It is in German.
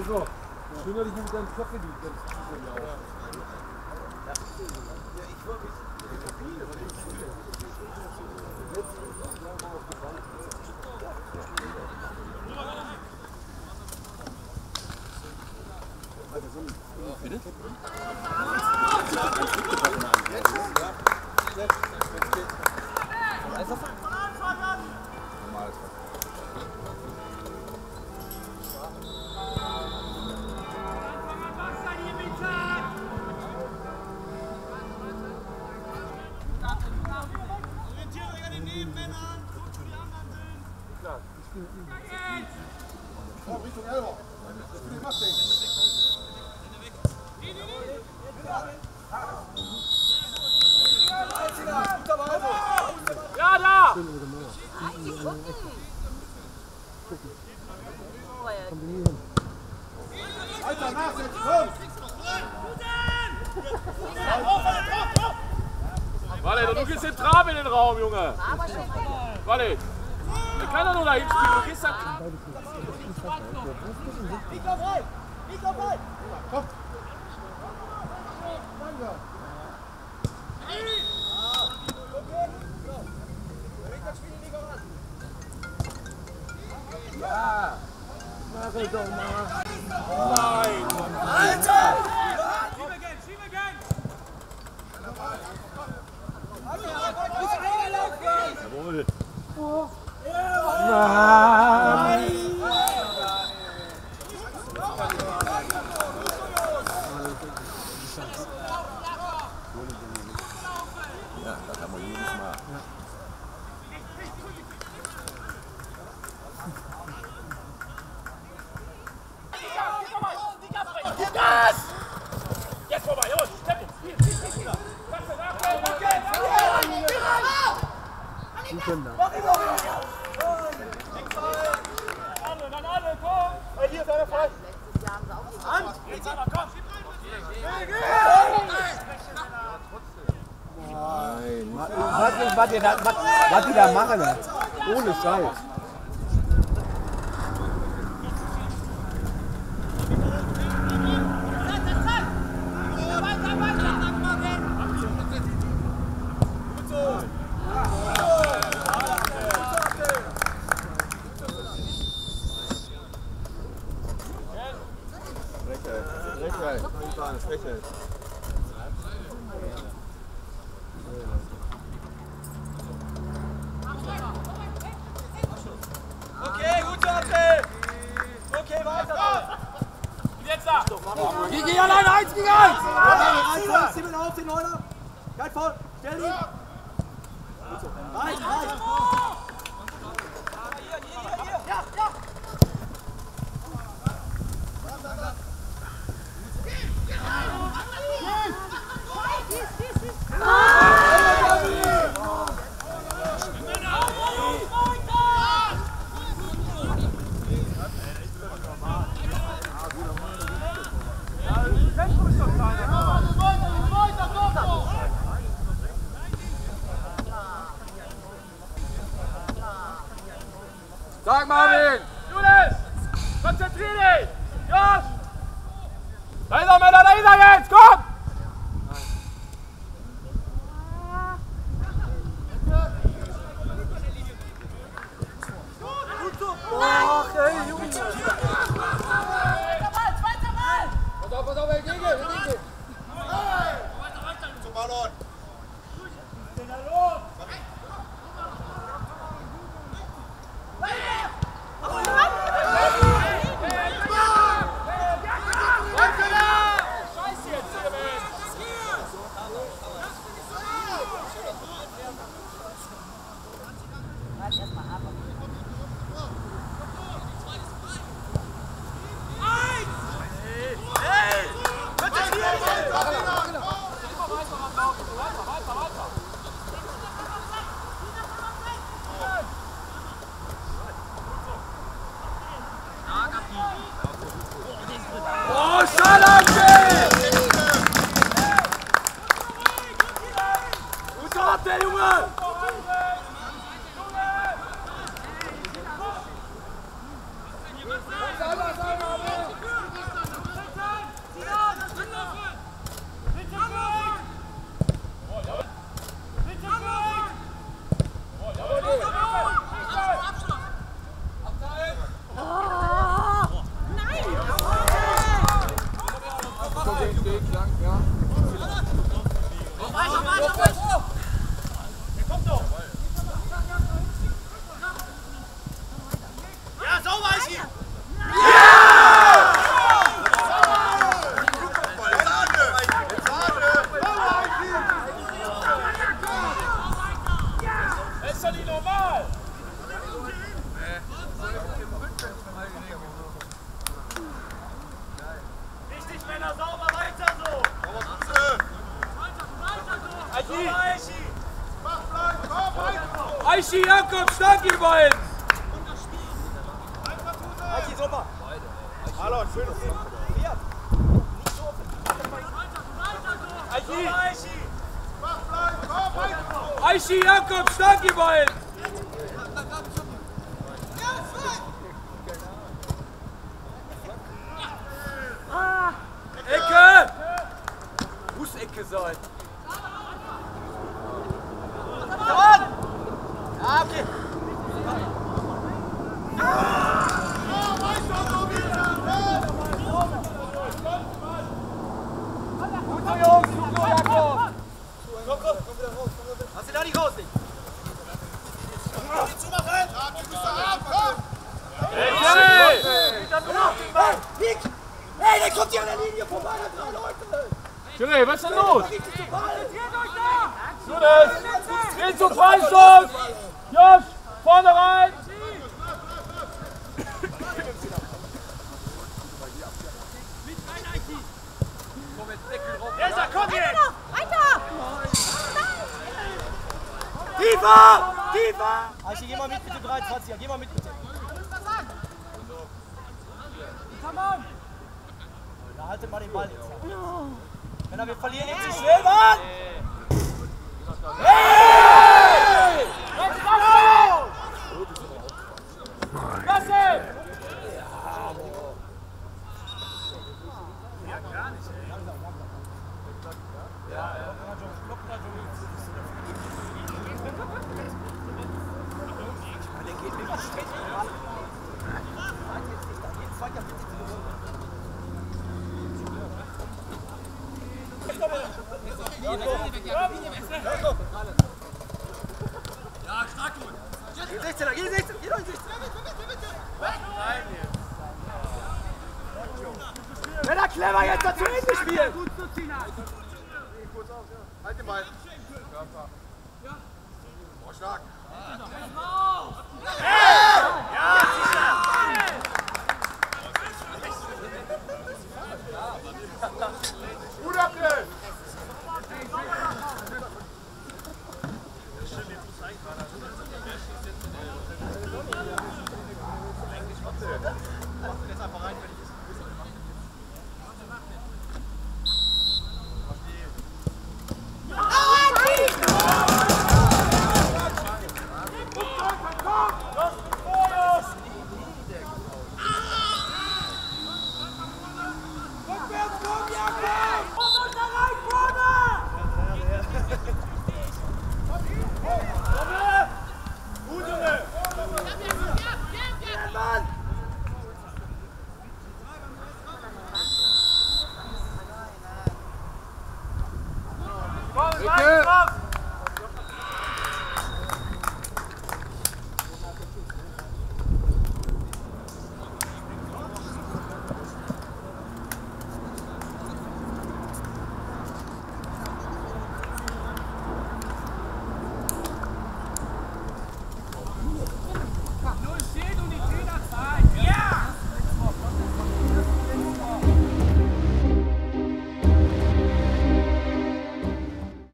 so. Schön, dass ich mit deinem Kopf in die Bitte? Richtung Elber. Ja, da! Weiter nachsetzen, komm! Warte, du gehst den Traum in den Raum, Junge! Warte! Der kann doch nur da hinspielen, du gehst dann... Nico frei! Nico frei! Komm! Ja! Mach es doch mal! Nein! Alter! Schieb again! Jawohl. Nein! Ja, das haben wir jedes Mal. Gas! Jetzt vorbei, los! Steppen! Dann alle, komm! Hier ist einer frei! Hand! Jetzt aber, komm! Nein! Was die da machen, ohne Scheiß. Okay, gut, Jorge! Okay, weiter! Und jetzt da! Gigi allein 1 gegen 1! Okay, Simon auf den Neuner! Kein voll! Stell ihn! Rein! Ja, ja! Sag Marvin! Julius! Konzentrier dich! Josh! Da ist er, Männer, da ist er jetzt! Komm! Ach, ey, Junge! Pass auf, Gege! Zum Ballon! Der Junge! kommt doch! Ja, sauber, Eichi! Ist doch nicht normal! Richtig, Männer, sauber, weiter so! Eichi, Jakob, stark ihr beiden! Eichi, super! Hallo, schön. Eichi, Jakob, stark ihr beiden! Ecke! Muss Ecke sein. Ja, okay. Gut so, Jungs, gut so, Jakob. Komm wieder raus. Lass ihn da nicht raus, nicht. Zumachen! Ja, du bist da ab, komm! Hey, der kommt hier an der Linie vorbei, da 3 Leute! Junge, was ist denn los? Konzentriert euch da! Judas! Geh zum Freistoß! Josh, vorne rein! Elsa, komm jetzt! Weiter! Tiefer! Tiefer! Eichi, geh mal mit bitte, 23er, geh mal mit bitte. Ja, haltet mal den Ball jetzt. Männer, wir verlieren jetzt nicht schnell, Mann! Hey! Klasse! Geh 16er, geh 16er, geh doch in 16er. Männer, clever jetzt dazu Ende spielen! Halt den Ball. Oh, stark. Gut abnehmen! Ecke!